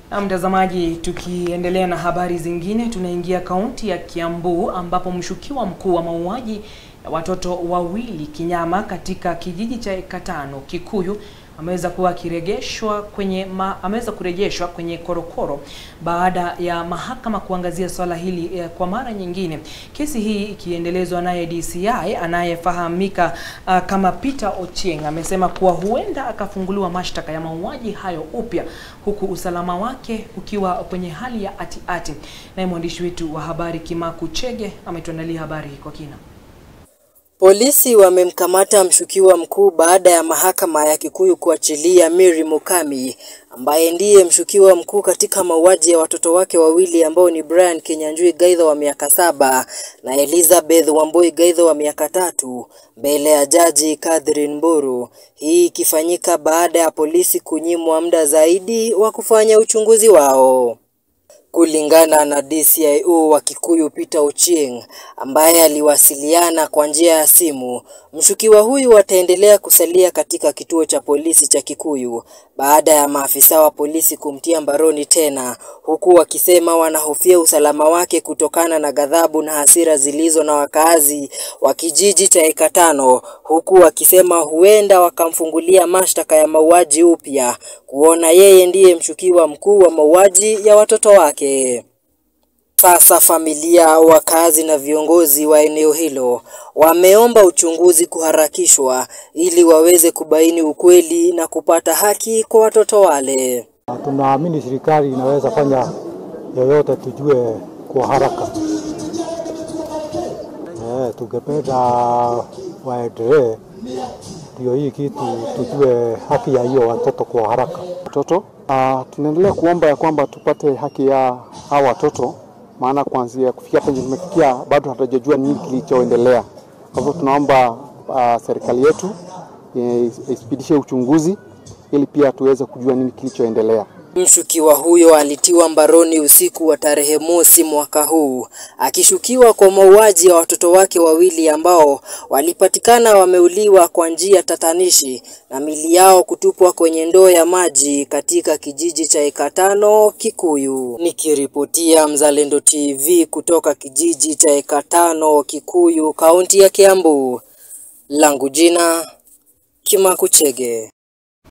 Na mtazamaji, tukiendelea na habari zingine, tunaingia kaunti ya Kiambu ambapo mshukiwa mkuu wa mauaji ya watoto wawili kinyama katika kijiji cha Ekatano Kikuyu ameweza kurejeshwa kwenye korokoro baada ya mahakama kuangazia swala hili kwa mara nyingine. Kesi hii ikiendelezwa naye DCI anayefahamika kama Peter Ochieng amesema kuwa huenda akafunguliwa mashtaka ya mauaji hayo upya, huku usalama wake ukiwa kwenye hali ya ati-ati. Naye mwandishi wetu wa habari Mkuu ametuandalia habari kwa kina. Polisi wamemkamata mshukiwa mkuu baada ya mahakama ya Kikuyu kuachilia Mary Mukami, ambaye ndiye mshukiwa mkuu katika mauaji ya watoto wake wawili ambao ni Brian Kinyanjui Gaitho wa miaka 7 na Elizabeth Wamboi Gaitho wa miaka 3, mbele ya jaji Catherine Mburu. Hii ikifanyika baada ya polisi kunyimwa muda zaidi wa kufanya uchunguzi wao. Kulingana na DCIO wa Kikuyu Peter Ochieng ambaye aliwasiliana kwa njia ya simu, mshukiwa huyu ataendelea kusalia katika kituo cha polisi cha Kikuyu baada ya maafisa wa polisi kumtia Mbaroni Tena, huku wakisema wanahofia usalama wake kutokana na ghadhabu na hasira zilizo na wakazi wa kijiji cha Ekatano, huku wakisema huenda wakamfungulia mashtaka ya mauaji upya kuona yeye ndiye mshukiwa mkuu wa mauaji ya watoto wake. Sasa familia, wakazi na viongozi wa eneo hilo wameomba uchunguzi kuharakishwa ili waweze kubaini ukweli na kupata haki kwa watoto wale. Tunaamini serikali inaweza fanya yoyote tujue kwa haraka. Tungependa waendelee ndio hii kitu tujue haki ya hiyo watoto kwa haraka. Watoto tunaendelea kuomba ya kwamba tupate haki ya hawa watoto, maana kuanzia kufikia penye tumefikia bado hatujajua nini kilichoendelea. Kwa hivyo tunaomba serikali yetu ispidishe uchunguzi ili pia tuweze kujua nini kilichoendelea. Mshukiwa huyo alitiwa mbaroni usiku wa tarehe 1 mwaka huu, akishukiwa kwa mauaji ya watoto wake wawili ambao walipatikana wameuliwa kwa njia tatanishi na mili yao kutupwa kwenye ndoo ya maji katika kijiji cha Ekatano Kikuyu. Nikiripotia Mzalendo TV kutoka kijiji cha Ekatano Kikuyu, kaunti ya Kiambu, langu jina Mkuu.